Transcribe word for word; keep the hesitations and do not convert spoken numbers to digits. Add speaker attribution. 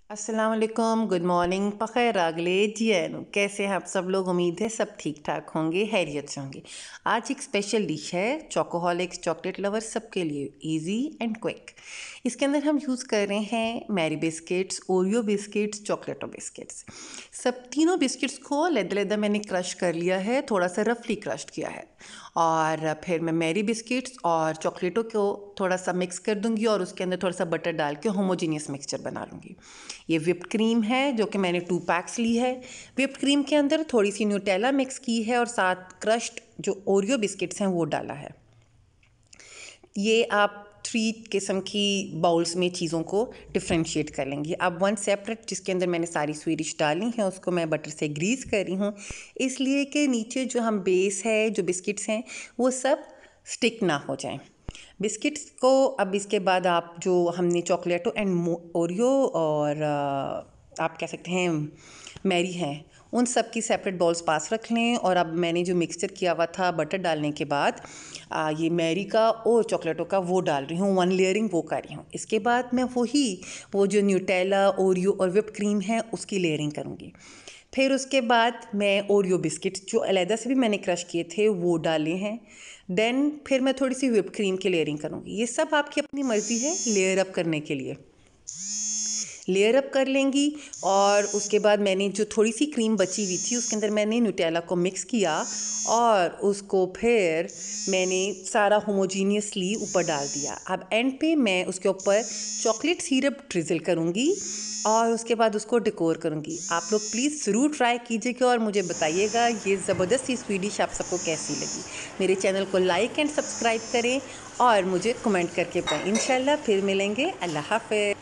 Speaker 1: अस्सलाम वालेकुम, good morning, बख़ैर अगले जियानु कैसे हैं आप सब लोग। उम्मीद है सब ठीक ठाक होंगे, हैरियत से होंगे। आज एक स्पेशल डिश है चोकोहॉलिक्स चॉकलेट लवर सबके लिए, इजी एंड क्विक। इसके अंदर हम यूज़ कर रहे हैं मैरी बिस्किट्स, ओरियो बिस्किट्स, चॉकलेटो बिस्किट्स। सब तीनों बिस्किट्स को लेदा लेदा मैंने क्रश कर लिया है, थोड़ा सा रफली क्रश किया है। और फिर मैं मैरी बिस्किट्स और चॉकलेटो को थोड़ा सा मिक्स कर दूंगी और उसके अंदर थोड़ा सा बटर डाल के होमोजीनियस मिक्सचर बना लूँगी। ये व्हिप्ड क्रीम है जो कि मैंने टू पैक्स ली है। व्हिप्ड क्रीम के अंदर थोड़ी सी न्यूटेला मिक्स की है और साथ क्रश्ड जो ओरियो बिस्किट्स हैं वो डाला है। ये आप थ्री किस्म की बाउल्स में चीज़ों को डिफ्रेंशिएट कर लेंगे। अब वन सेपरेट जिसके अंदर मैंने सारी स्वीडिश डाली हैं उसको मैं बटर से ग्रीस कर रही हूँ, इसलिए कि नीचे जो हम बेस है जो बिस्किट्स हैं वो सब स्टिक ना हो जाएं। बिस्किट्स को अब इसके बाद आप जो हमने चॉकलेटो एंड ओरियो और आप कह सकते हैं मैरी हैं उन सब की सेपरेट बॉल्स पास रख लें। और अब मैंने जो मिक्सचर किया हुआ था बटर डालने के बाद आ, ये मैरी का और चॉकलेटो का वो डाल रही हूँ, वन लेयरिंग वो कर रही हूँ। इसके बाद मैं वही वो जो न्यूटेला ओरियो और व्हिप्ड क्रीम है उसकी लेयरिंग करूँगी। फिर उसके बाद मैं ओरियो बिस्किट्स जो अलहदा से भी मैंने क्रश किए थे वो डाले हैं। देन फिर मैं थोड़ी सी व्हिप्ड क्रीम की लेयरिंग करूँगी। ये सब आपकी अपनी मर्ज़ी है लेयर अप करने के लिए, लेयर अप कर लेंगी। और उसके बाद मैंने जो थोड़ी सी क्रीम बची हुई थी उसके अंदर मैंने न्यूटेला को मिक्स किया और उसको फिर मैंने सारा होमोजीनियसली ऊपर डाल दिया। अब एंड पे मैं उसके ऊपर चॉकलेट सिरप ड्रिज़ल करूँगी और उसके बाद उसको डेकोर करूँगी। आप लोग प्लीज़ ज़रूर ट्राई कीजिएगा और मुझे बताइएगा ये ज़बरदस्त सी स्वीट डिश आप सबको कैसी लगी। मेरे चैनल को लाइक एंड सब्सक्राइब करें और मुझे कमेंट करके बताएं। इंशाल्लाह फिर मिलेंगे। अल्लाह हाफ़िज़।